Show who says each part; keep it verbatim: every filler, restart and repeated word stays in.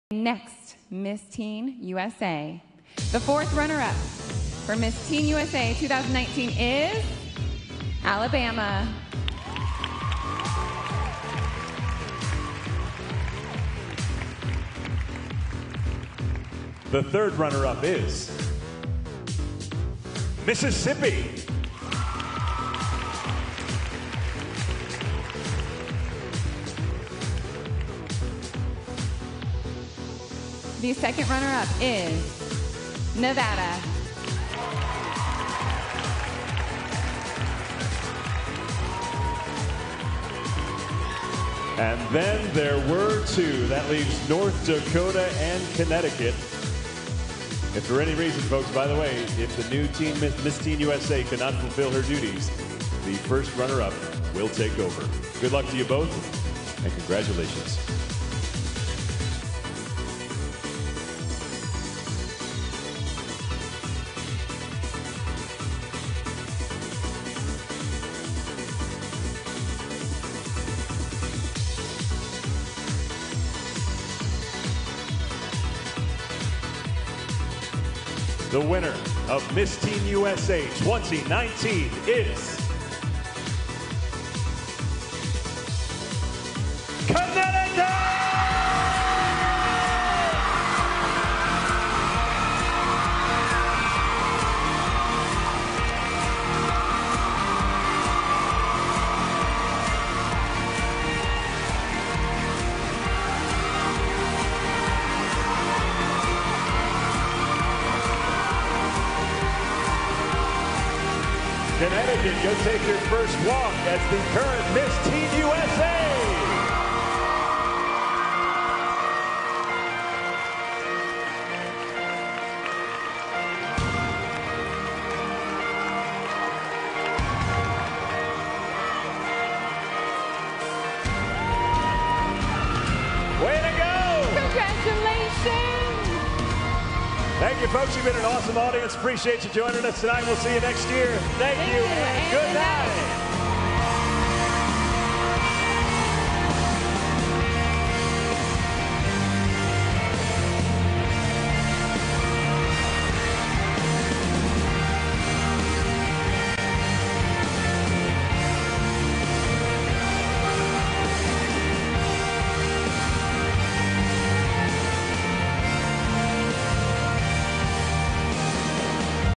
Speaker 1: Next, Miss Teen U S A. The fourth runner-up for Miss Teen U S A twenty nineteen is Alabama.
Speaker 2: The third runner-up is Mississippi.
Speaker 1: The second runner-up is Nevada.
Speaker 2: And then there were two. That leaves North Dakota and Connecticut. If for any reason, folks, by the way, if the new team, Miss Teen U S A, cannot fulfill her duties, the first runner-up will take over. Good luck to you both, and congratulations. The winner of Miss Teen U S A twenty nineteen is Connecticut! Connecticut, go take your first walk as the current Miss Teen U S A. Way to go!
Speaker 1: Congratulations!
Speaker 2: Thank you, folks. You've been an awesome audience. Appreciate you joining us tonight. We'll see you next year. Thank,
Speaker 1: Thank
Speaker 2: you,
Speaker 1: you,
Speaker 2: and
Speaker 1: and
Speaker 2: good
Speaker 1: good
Speaker 2: night.
Speaker 1: night.